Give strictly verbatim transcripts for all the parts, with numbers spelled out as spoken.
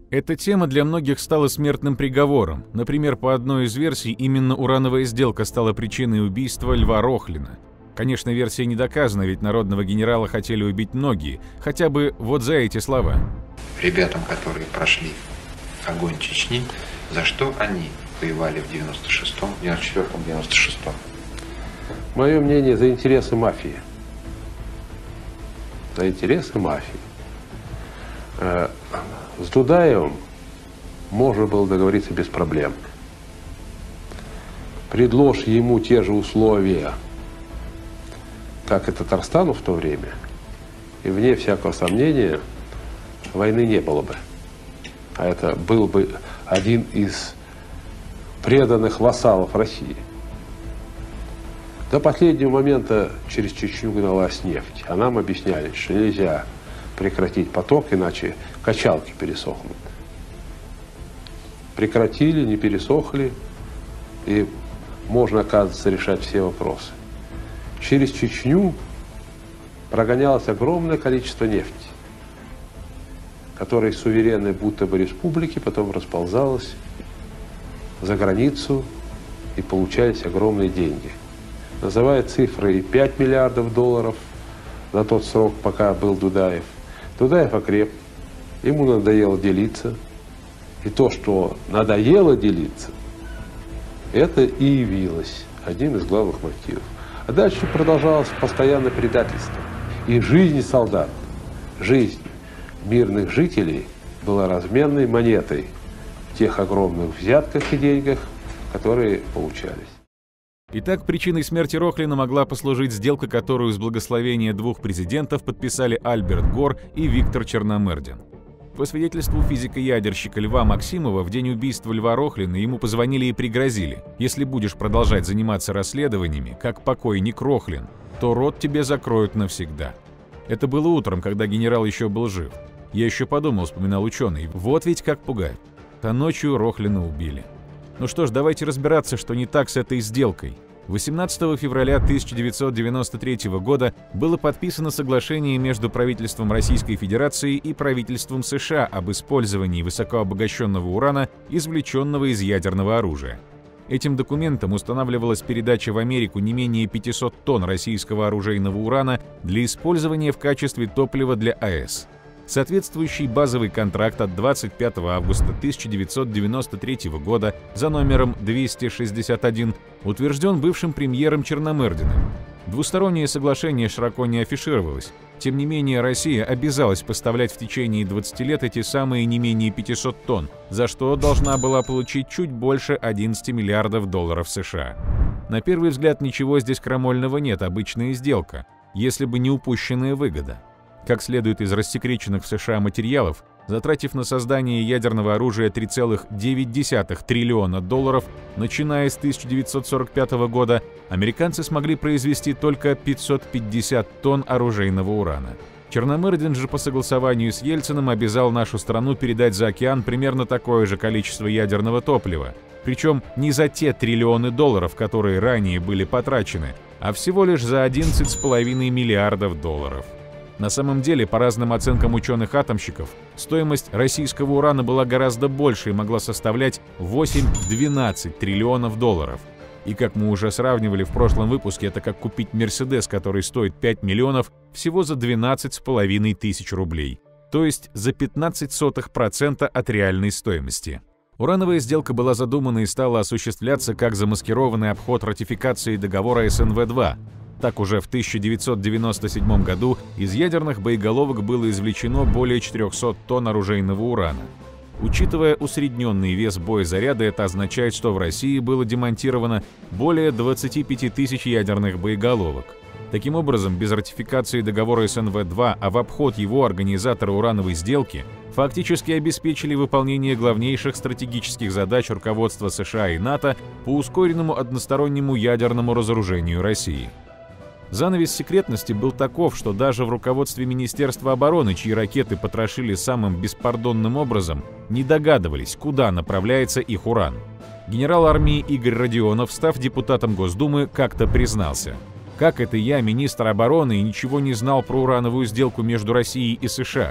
Эта тема для многих стала смертным приговором. Например, по одной из версий, именно урановая сделка стала причиной убийства Льва Рохлина. Конечно, версия не доказана, ведь народного генерала хотели убить многие, хотя бы вот за эти слова. Ребятам, которые прошли огонь Чечни, за что они воевали в девяносто шестом, девяносто четвёртом, девяносто шестом? Мое мнение, за интересы мафии. За интересы мафии. С Дудаевым можно было договориться без проблем. Предложь ему те же условия, как и Татарстану в то время, и вне всякого сомнения войны не было бы. А это был бы один из преданных вассалов России. До последнего момента через Чечню гналась нефть, а нам объясняли, что нельзя прекратить поток, иначе качалки пересохнут. Прекратили, не пересохли, и можно, оказывается, решать все вопросы. Через Чечню прогонялось огромное количество нефти, которая из суверенной будто бы республики потом расползалась за границу, и получались огромные деньги. Называют цифры и пять миллиардов долларов на тот срок, пока был Дудаев. Дудаев окреп, ему надоело делиться. И то, что надоело делиться, это и явилось одним из главных мотивов. А дальше продолжалось постоянное предательство. И жизнь солдат, жизнь мирных жителей была разменной монетой в тех огромных взятках и деньгах, которые получались. Итак, причиной смерти Рохлина могла послужить сделка, которую с благословения двух президентов подписали Альберт Гор и Виктор Черномырдин. По свидетельству физика-ядерщика Льва Максимова, в день убийства Льва Рохлина ему позвонили и пригрозили: если будешь продолжать заниматься расследованиями, как покойник Рохлин, то рот тебе закроют навсегда. Это было утром, когда генерал еще был жив. Я еще подумал, вспоминал ученый, вот ведь как пугают. А ночью Рохлина убили. Ну что ж, давайте разбираться, что не так с этой сделкой. восемнадцатого февраля тысяча девятьсот девяносто третьего года было подписано соглашение между правительством Российской Федерации и правительством США об использовании высокообогащенного урана, извлеченного из ядерного оружия. Этим документом устанавливалась передача в Америку не менее пятисот тонн российского оружейного урана для использования в качестве топлива для АЭС. Соответствующий базовый контракт от двадцать пятого августа тысяча девятьсот девяносто третьего года за номером двести шестьдесят один утвержден бывшим премьером Черномырдиным. Двустороннее соглашение широко не афишировалось. Тем не менее, Россия обязалась поставлять в течение двадцати лет эти самые не менее пятисот тонн, за что должна была получить чуть больше одиннадцати миллиардов долларов США. На первый взгляд ничего здесь крамольного нет, обычная сделка, если бы не упущенная выгода. Как следует из рассекреченных в США материалов, затратив на создание ядерного оружия три целых девять десятых триллиона долларов, начиная с тысяча девятьсот сорок пятого года, американцы смогли произвести только пятьсот пятьдесят тонн оружейного урана. Черномырдин же по согласованию с Ельциным обязал нашу страну передать за океан примерно такое же количество ядерного топлива, причем не за те триллионы долларов, которые ранее были потрачены, а всего лишь за одиннадцать целых пять десятых миллиардов долларов. На самом деле, по разным оценкам ученых-атомщиков, стоимость российского урана была гораздо больше и могла составлять восемь-двенадцать триллионов долларов. И как мы уже сравнивали в прошлом выпуске, это как купить Мерседес, который стоит пять миллионов, всего за двенадцать с половиной тысяч рублей. То есть за пятнадцать сотых процента от реальной стоимости. Урановая сделка была задумана и стала осуществляться как замаскированный обход ратификации договора эс эн вэ два. Так уже в тысяча девятьсот девяносто седьмом году из ядерных боеголовок было извлечено более четырехсот тонн оружейного урана. Учитывая усредненный вес боезаряда, это означает, что в России было демонтировано более двадцати пяти тысяч ядерных боеголовок. Таким образом, без ратификации договора эс эн вэ два, а в обход его организатора урановой сделки, фактически обеспечили выполнение главнейших стратегических задач руководства США и НАТО по ускоренному одностороннему ядерному разоружению России. Занавес секретности был таков, что даже в руководстве Министерства обороны, чьи ракеты потрошили самым беспардонным образом, не догадывались, куда направляется их уран. Генерал армии Игорь Родионов, став депутатом Госдумы, как-то признался: «Как это я, министр обороны, и ничего не знал про урановую сделку между Россией и США?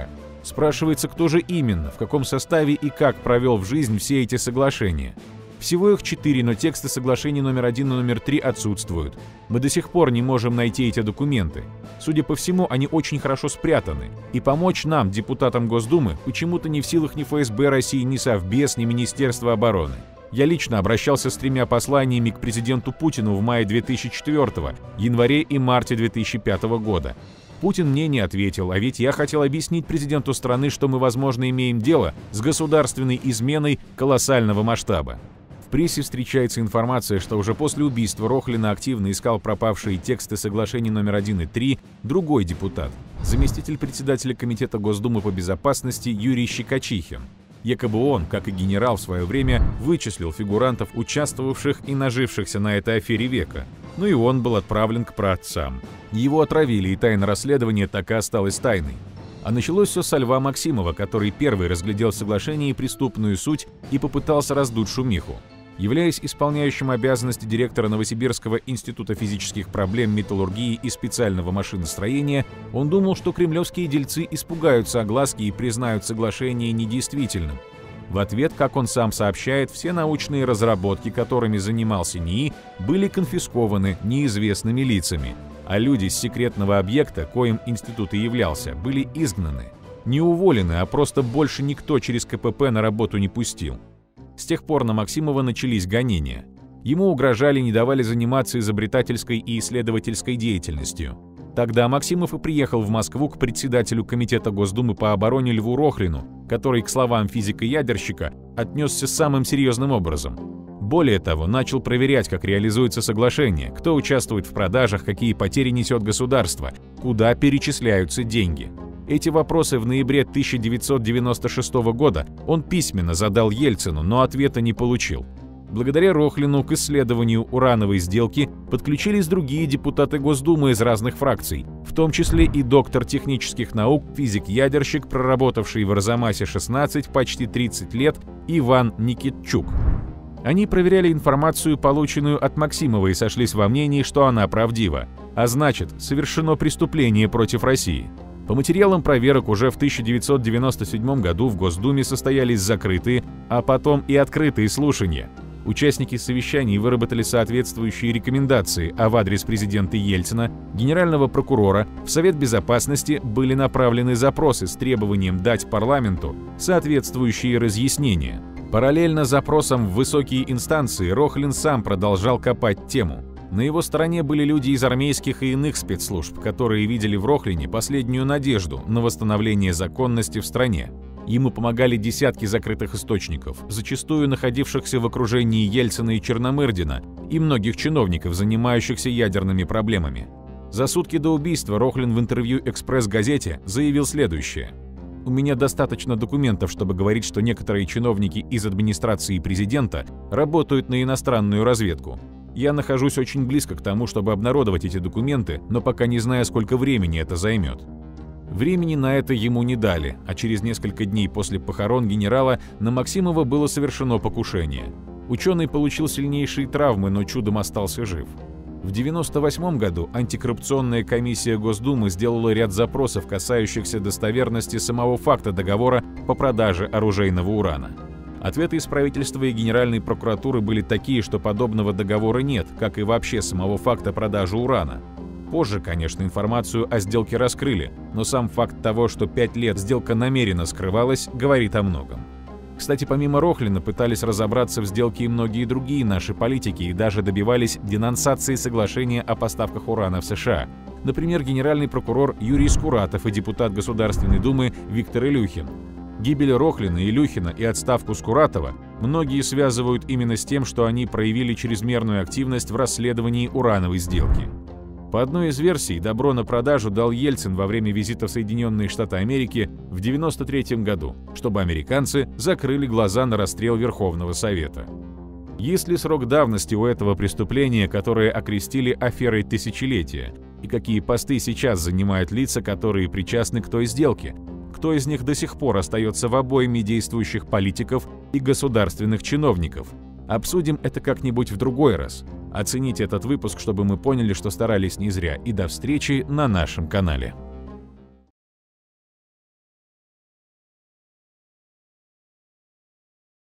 Спрашивается, кто же именно, в каком составе и как провел в жизнь все эти соглашения. Всего их четыре, но тексты соглашений номер один и номер три отсутствуют. Мы до сих пор не можем найти эти документы. Судя по всему, они очень хорошо спрятаны. И помочь нам, депутатам Госдумы, почему-то не в силах ни эф эс бэ России, ни Совбез, ни Министерство обороны. Я лично обращался с тремя посланиями к президенту Путину в мае две тысячи четвёртого, январе и марте две тысячи пятого года. Путин мне не ответил, а ведь я хотел объяснить президенту страны, что мы, возможно, имеем дело с государственной изменой колоссального масштаба. В прессе встречается информация, что уже после убийства Рохлина активно искал пропавшие тексты соглашений номер один и три другой депутат, заместитель председателя Комитета Госдумы по безопасности Юрий Щекочихин. Якобы он, как и генерал в свое время, вычислил фигурантов, участвовавших и нажившихся на этой афере века. Ну и он был отправлен к праотцам. Его отравили, и тайна расследования так и осталась тайной. А началось все со Льва Максимова, который первый разглядел в соглашении преступную суть и попытался раздуть шумиху. Являясь исполняющим обязанности директора Новосибирского института физических проблем, металлургии и специального машиностроения, он думал, что кремлевские дельцы испугаются огласки и признают соглашение недействительным. В ответ, как он сам сообщает, все научные разработки, которыми занимался НИИ, были конфискованы неизвестными лицами, а люди с секретного объекта, коим институт и являлся, были изгнаны. Не уволены, а просто больше никто через ка пэ пэ на работу не пустил. С тех пор на Максимова начались гонения. Ему угрожали, не давали заниматься изобретательской и исследовательской деятельностью. Тогда Максимов и приехал в Москву к председателю Комитета Госдумы по обороне Льву Рохлину, который, к словам физика-ядерщика, отнесся самым серьезным образом. Более того, начал проверять, как реализуется соглашение, кто участвует в продажах, какие потери несет государство, куда перечисляются деньги. Эти вопросы в ноябре тысяча девятьсот девяносто шестого года он письменно задал Ельцину, но ответа не получил. Благодаря Рохлину к исследованию урановой сделки подключились другие депутаты Госдумы из разных фракций, в том числе и доктор технических наук, физик-ядерщик, проработавший в Арзамасе шестнадцать, почти тридцать лет, Иван Никитчук. Они проверяли информацию, полученную от Максимова, и сошлись во мнении, что она правдива, а значит, совершено преступление против России. По материалам проверок уже в тысяча девятьсот девяносто седьмом году в Госдуме состоялись закрытые, а потом и открытые слушания. Участники совещаний выработали соответствующие рекомендации, а в адрес президента Ельцина, генерального прокурора, в Совет Безопасности были направлены запросы с требованием дать парламенту соответствующие разъяснения. Параллельно запросам в высокие инстанции Рохлин сам продолжал копать тему. На его стороне были люди из армейских и иных спецслужб, которые видели в Рохлине последнюю надежду на восстановление законности в стране. Ему помогали десятки закрытых источников, зачастую находившихся в окружении Ельцина и Черномырдина, и многих чиновников, занимающихся ядерными проблемами. За сутки до убийства Рохлин в интервью «Экспресс-газете» заявил следующее. «У меня достаточно документов, чтобы говорить, что некоторые чиновники из администрации президента работают на иностранную разведку. Я нахожусь очень близко к тому, чтобы обнародовать эти документы, но пока не знаю, сколько времени это займет». Времени на это ему не дали, а через несколько дней после похорон генерала на Максимова было совершено покушение. Ученый получил сильнейшие травмы, но чудом остался жив. В девяносто восьмом году антикоррупционная комиссия Госдумы сделала ряд запросов, касающихся достоверности самого факта договора по продаже оружейного урана. Ответы из правительства и Генеральной прокуратуры были такие, что подобного договора нет, как и вообще самого факта продажи урана. Позже, конечно, информацию о сделке раскрыли, но сам факт того, что пять лет сделка намеренно скрывалась, говорит о многом. Кстати, помимо Рохлина пытались разобраться в сделке и многие другие наши политики и даже добивались денонсации соглашения о поставках урана в США. Например, генеральный прокурор Юрий Скуратов и депутат Государственной Думы Виктор Илюхин. Гибель Рохлина, Илюхина и отставку Скуратова многие связывают именно с тем, что они проявили чрезмерную активность в расследовании урановой сделки. По одной из версий, добро на продажу дал Ельцин во время визита в Соединенные Штаты Америки в девяносто третьем году, чтобы американцы закрыли глаза на расстрел Верховного Совета. Есть ли срок давности у этого преступления, которое окрестили аферой тысячелетия? И какие посты сейчас занимают лица, которые причастны к той сделке? Кто из них до сих пор остается в обойме действующих политиков и государственных чиновников? Обсудим это как-нибудь в другой раз. Оцените этот выпуск, чтобы мы поняли, что старались не зря, и до встречи на нашем канале.